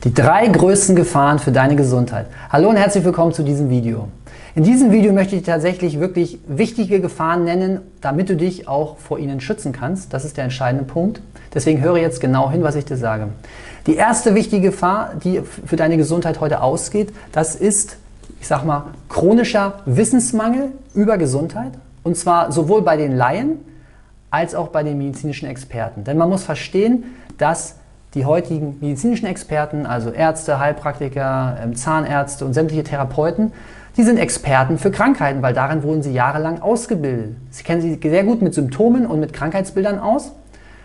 Die 3 größten Gefahren für deine Gesundheit. Hallo und herzlich willkommen zu diesem Video. In diesem Video möchte ich tatsächlich wirklich wichtige Gefahren nennen, damit du dich auch vor ihnen schützen kannst. Das ist der entscheidende Punkt. Deswegen höre jetzt genau hin, was ich dir sage. Die erste wichtige Gefahr, die für deine Gesundheit heute ausgeht, das ist, ich sag mal, chronischer Wissensmangel über Gesundheit. Und zwar sowohl bei den Laien als auch bei den medizinischen Experten. Denn man muss verstehen, dass die heutigen medizinischen Experten, also Ärzte, Heilpraktiker, Zahnärzte und sämtliche Therapeuten, die sind Experten für Krankheiten, weil darin wurden sie jahrelang ausgebildet. Sie kennen sich sehr gut mit Symptomen und mit Krankheitsbildern aus.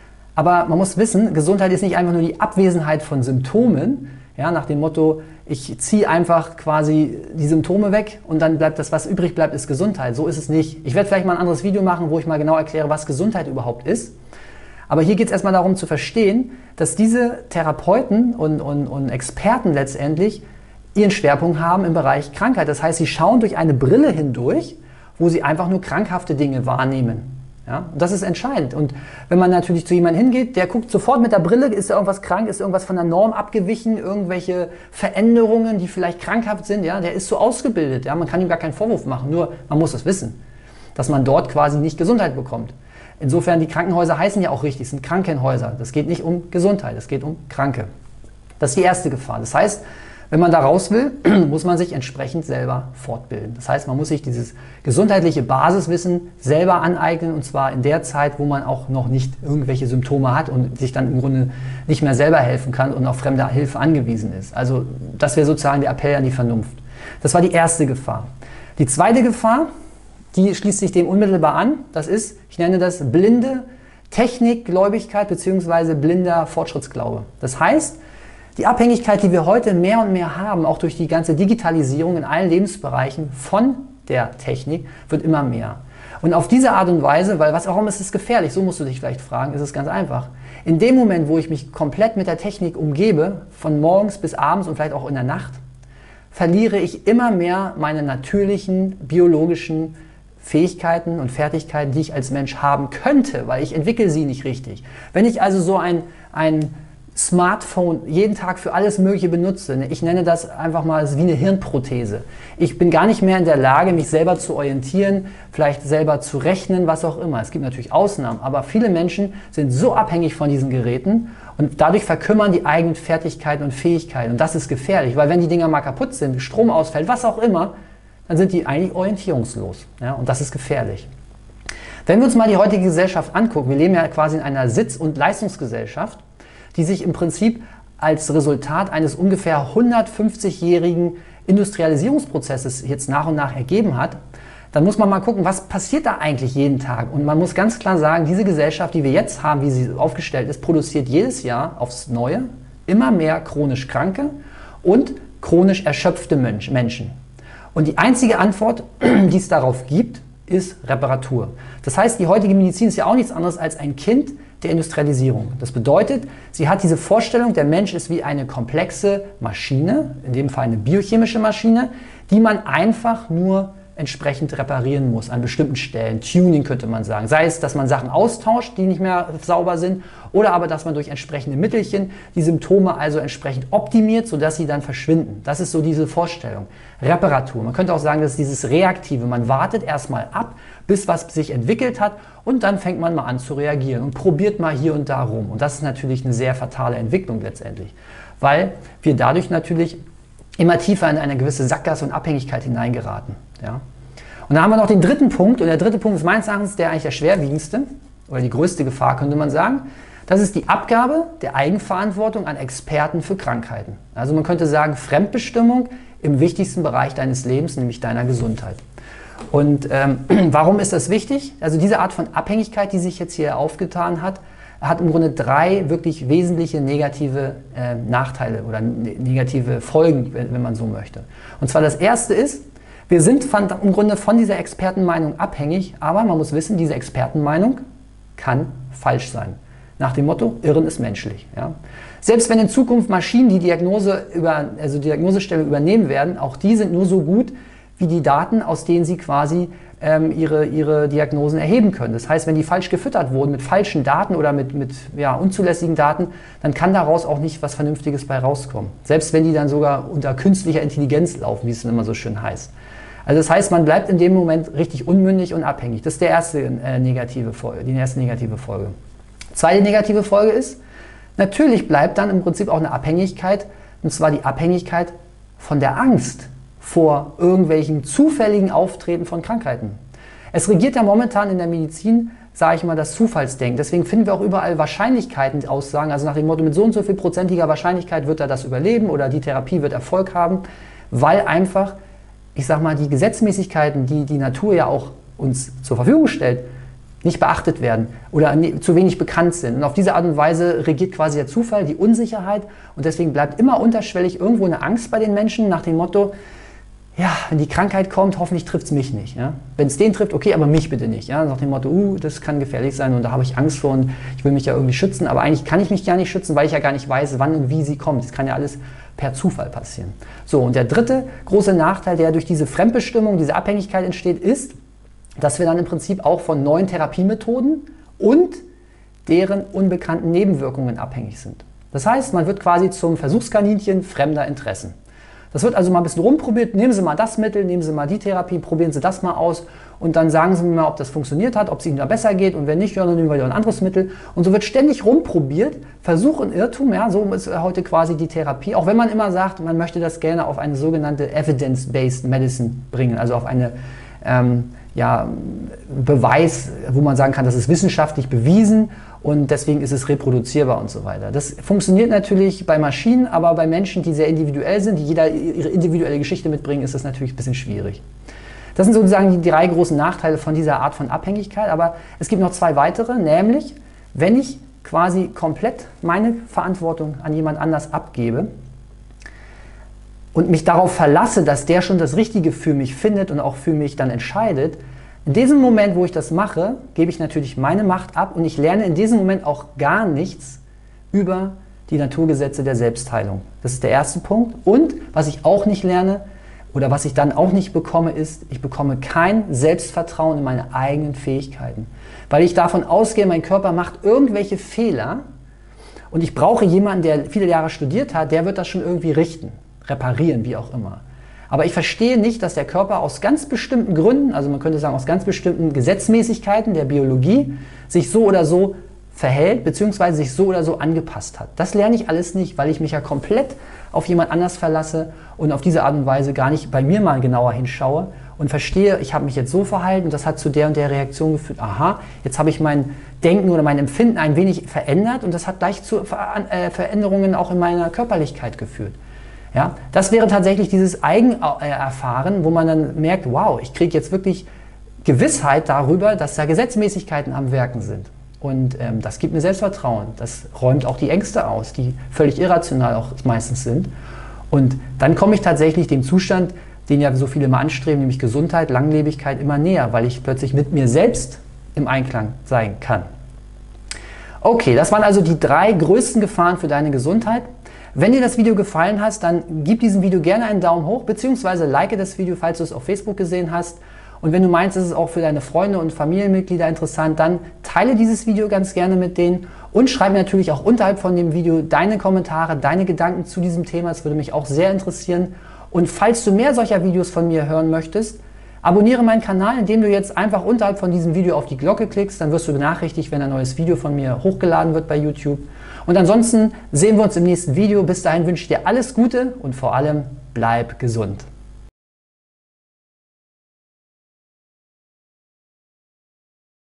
Aber man muss wissen, Gesundheit ist nicht einfach nur die Abwesenheit von Symptomen, ja, nach dem Motto, ich ziehe einfach quasi die Symptome weg und dann bleibt das, was übrig bleibt, ist Gesundheit. So ist es nicht. Ich werde vielleicht mal ein anderes Video machen, wo ich mal genau erkläre, was Gesundheit überhaupt ist. Aber hier geht es erstmal darum zu verstehen, dass diese Therapeuten und Experten letztendlich ihren Schwerpunkt haben im Bereich Krankheit. Das heißt, sie schauen durch eine Brille hindurch, wo sie einfach nur krankhafte Dinge wahrnehmen. Ja? Und das ist entscheidend. Und wenn man natürlich zu jemandem hingeht, der guckt sofort mit der Brille, ist da irgendwas krank, ist irgendwas von der Norm abgewichen, irgendwelche Veränderungen, die vielleicht krankhaft sind, ja? Der ist so ausgebildet. Ja? Man kann ihm gar keinen Vorwurf machen, nur man muss es wissen, dass man dort quasi nicht Gesundheit bekommt. Insofern, die Krankenhäuser heißen ja auch richtig, es sind Krankenhäuser. Das geht nicht um Gesundheit, es geht um Kranke. Das ist die erste Gefahr. Das heißt, wenn man da raus will, muss man sich entsprechend selber fortbilden. Das heißt, man muss sich dieses gesundheitliche Basiswissen selber aneignen, und zwar in der Zeit, wo man auch noch nicht irgendwelche Symptome hat und sich dann im Grunde nicht mehr selber helfen kann und auf fremde Hilfe angewiesen ist. Also das wäre sozusagen der Appell an die Vernunft. Das war die erste Gefahr. Die zweite Gefahr, die schließt sich dem unmittelbar an. Das ist, ich nenne das blinde Technikgläubigkeit bzw. blinder Fortschrittsglaube. Das heißt, die Abhängigkeit, die wir heute mehr und mehr haben, auch durch die ganze Digitalisierung in allen Lebensbereichen von der Technik, wird immer mehr. Und auf diese Art und Weise, weil warum ist es gefährlich? So musst du dich vielleicht fragen, ist es ganz einfach. In dem Moment, wo ich mich komplett mit der Technik umgebe, von morgens bis abends und vielleicht auch in der Nacht, verliere ich immer mehr meine natürlichen, biologischen Fähigkeiten und Fertigkeiten, die ich als Mensch haben könnte, weil ich entwickle sie nicht richtig. Wenn ich also so ein Smartphone jeden Tag für alles Mögliche benutze, ich nenne das einfach mal wie eine Hirnprothese. Ich bin gar nicht mehr in der Lage, mich selber zu orientieren, vielleicht selber zu rechnen, was auch immer. Es gibt natürlich Ausnahmen, aber viele Menschen sind so abhängig von diesen Geräten und dadurch verkümmern die eigenen Fertigkeiten und Fähigkeiten. Und das ist gefährlich, weil wenn die Dinger mal kaputt sind, Strom ausfällt, was auch immer, dann sind die eigentlich orientierungslos. Ja, und das ist gefährlich. Wenn wir uns mal die heutige Gesellschaft angucken, wir leben ja quasi in einer Sitz- und Leistungsgesellschaft, die sich im Prinzip als Resultat eines ungefähr 150-jährigen Industrialisierungsprozesses jetzt nach und nach ergeben hat, dann muss man mal gucken, was passiert da eigentlich jeden Tag. Und man muss ganz klar sagen, diese Gesellschaft, die wir jetzt haben, wie sie aufgestellt ist, produziert jedes Jahr aufs Neue immer mehr chronisch Kranke und chronisch erschöpfte Menschen. Und die einzige Antwort, die es darauf gibt, ist Reparatur. Das heißt, die heutige Medizin ist ja auch nichts anderes als ein Kind der Industrialisierung. Das bedeutet, sie hat diese Vorstellung, der Mensch ist wie eine komplexe Maschine, in dem Fall eine biochemische Maschine, die man einfach nur entsprechend reparieren muss an bestimmten Stellen. Tuning könnte man sagen. Sei es, dass man Sachen austauscht, die nicht mehr sauber sind, oder aber, dass man durch entsprechende Mittelchen die Symptome also entsprechend optimiert, sodass sie dann verschwinden. Das ist so diese Vorstellung. Reparatur. Man könnte auch sagen, das ist dieses Reaktive. Man wartet erstmal ab, bis was sich entwickelt hat und dann fängt man mal an zu reagieren und probiert mal hier und da rum. Und das ist natürlich eine sehr fatale Entwicklung letztendlich, weil wir dadurch natürlich immer tiefer in eine gewisse Sackgasse und Abhängigkeit hineingeraten. Ja? Und da haben wir noch den dritten Punkt, und der dritte Punkt ist meines Erachtens eigentlich der schwerwiegendste oder die größte Gefahr, könnte man sagen. Das ist die Abgabe der Eigenverantwortung an Experten für Krankheiten. Also man könnte sagen, Fremdbestimmung im wichtigsten Bereich deines Lebens, nämlich deiner Gesundheit. Und warum ist das wichtig? Also diese Art von Abhängigkeit, die sich jetzt hier aufgetan hat, hat im Grunde 3 wirklich wesentliche negative Nachteile oder negative Folgen, wenn man so möchte. Und zwar das erste ist, wir sind im Grunde von dieser Expertenmeinung abhängig, aber man muss wissen, diese Expertenmeinung kann falsch sein. Nach dem Motto, Irren ist menschlich. Ja? Selbst wenn in Zukunft Maschinen die Diagnosestelle übernehmen werden, auch die sind nur so gut wie die Daten, aus denen sie quasi ihre Diagnosen erheben können. Das heißt, wenn die falsch gefüttert wurden mit falschen Daten oder mit unzulässigen Daten, dann kann daraus auch nicht was Vernünftiges bei rauskommen. Selbst wenn die dann sogar unter künstlicher Intelligenz laufen, wie es dann immer so schön heißt. Also das heißt, man bleibt in dem Moment richtig unmündig und abhängig. Das ist die erste negative Folge. Zweite negative Folge ist, natürlich bleibt dann im Prinzip auch eine Abhängigkeit, und zwar die Abhängigkeit von der Angst vor irgendwelchen zufälligen Auftreten von Krankheiten. Es regiert ja momentan in der Medizin, sage ich mal, das Zufallsdenken. Deswegen finden wir auch überall Wahrscheinlichkeiten aussagen, also nach dem Motto, mit so und so viel prozentiger Wahrscheinlichkeit wird er das überleben oder die Therapie wird Erfolg haben, weil einfach, ich sage mal, die Gesetzmäßigkeiten, die die Natur ja auch uns zur Verfügung stellt, nicht beachtet werden oder zu wenig bekannt sind. Und auf diese Art und Weise regiert quasi der Zufall, die Unsicherheit, und deswegen bleibt immer unterschwellig irgendwo eine Angst bei den Menschen nach dem Motto, ja, wenn die Krankheit kommt, hoffentlich trifft es mich nicht. Ja? Wenn es den trifft, okay, aber mich bitte nicht. Ja? Nach dem Motto, das kann gefährlich sein und da habe ich Angst vor und ich will mich ja irgendwie schützen, aber eigentlich kann ich mich ja nicht schützen, weil ich ja gar nicht weiß, wann und wie sie kommt. Das kann ja alles per Zufall passieren. So, und der dritte große Nachteil, der durch diese Fremdbestimmung, diese Abhängigkeit entsteht, ist, dass wir dann im Prinzip auch von neuen Therapiemethoden und deren unbekannten Nebenwirkungen abhängig sind. Das heißt, man wird quasi zum Versuchskaninchen fremder Interessen. Das wird also mal ein bisschen rumprobiert, nehmen Sie mal das Mittel, nehmen Sie mal die Therapie, probieren Sie das mal aus und dann sagen Sie mir mal, ob das funktioniert hat, ob es Ihnen da besser geht und wenn nicht, ja, dann nehmen wir wieder ein anderes Mittel. Und so wird ständig rumprobiert, Versuch und Irrtum, ja, so ist heute quasi die Therapie, auch wenn man immer sagt, man möchte das gerne auf eine sogenannte Evidence-Based Medicine bringen, also auf eine Beweis, wo man sagen kann, das ist wissenschaftlich bewiesen und deswegen ist es reproduzierbar und so weiter. Das funktioniert natürlich bei Maschinen, aber bei Menschen, die sehr individuell sind, die jeder ihre individuelle Geschichte mitbringen, ist das natürlich ein bisschen schwierig. Das sind sozusagen die drei großen Nachteile von dieser Art von Abhängigkeit, aber es gibt noch zwei weitere, nämlich wenn ich quasi komplett meine Verantwortung an jemand anders abgebe und mich darauf verlasse, dass der schon das Richtige für mich findet und auch für mich dann entscheidet, in diesem Moment, wo ich das mache, gebe ich natürlich meine Macht ab und ich lerne in diesem Moment auch gar nichts über die Naturgesetze der Selbstheilung. Das ist der erste Punkt. Und was ich auch nicht lerne oder was ich dann auch nicht bekomme, ist, ich bekomme kein Selbstvertrauen in meine eigenen Fähigkeiten. Weil ich davon ausgehe, mein Körper macht irgendwelche Fehler und ich brauche jemanden, der viele Jahre studiert hat, der wird das schon irgendwie richten, reparieren, wie auch immer. Aber ich verstehe nicht, dass der Körper aus ganz bestimmten Gründen, also man könnte sagen aus ganz bestimmten Gesetzmäßigkeiten der Biologie, sich so oder so verhält, beziehungsweise sich so oder so angepasst hat. Das lerne ich alles nicht, weil ich mich ja komplett auf jemand anders verlasse und auf diese Art und Weise gar nicht bei mir mal genauer hinschaue und verstehe, ich habe mich jetzt so verhalten und das hat zu der und der Reaktion geführt. Aha, jetzt habe ich mein Denken oder mein Empfinden ein wenig verändert und das hat gleich zu Veränderungen auch in meiner Körperlichkeit geführt. Ja, das wäre tatsächlich dieses Eigenerfahren, wo man dann merkt, wow, ich kriege jetzt wirklich Gewissheit darüber, dass da Gesetzmäßigkeiten am Wirken sind. Und das gibt mir Selbstvertrauen. Das räumt auch die Ängste aus, die völlig irrational auch meistens sind. Und dann komme ich tatsächlich dem Zustand, den ja so viele mal anstreben, nämlich Gesundheit, Langlebigkeit, immer näher, weil ich plötzlich mit mir selbst im Einklang sein kann. Okay, das waren also die drei größten Gefahren für deine Gesundheit. Wenn dir das Video gefallen hat, dann gib diesem Video gerne einen Daumen hoch, beziehungsweise like das Video, falls du es auf Facebook gesehen hast. Und wenn du meinst, es ist auch für deine Freunde und Familienmitglieder interessant, dann teile dieses Video ganz gerne mit denen und schreib mir natürlich auch unterhalb von dem Video deine Kommentare, deine Gedanken zu diesem Thema. Das würde mich auch sehr interessieren. Und falls du mehr solcher Videos von mir hören möchtest, abonniere meinen Kanal, indem du jetzt einfach unterhalb von diesem Video auf die Glocke klickst. Dann wirst du benachrichtigt, wenn ein neues Video von mir hochgeladen wird bei YouTube. Und ansonsten sehen wir uns im nächsten Video. Bis dahin wünsche ich dir alles Gute und vor allem bleib gesund.